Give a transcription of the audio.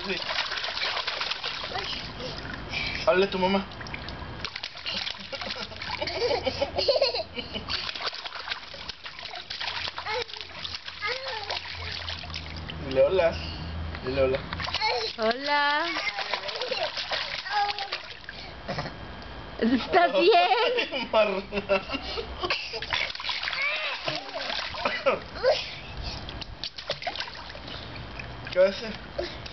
sí. Háblale a tu mamá. Dile hola. Dile hola. Hola. ¿Estás bien? ¿Qué haces?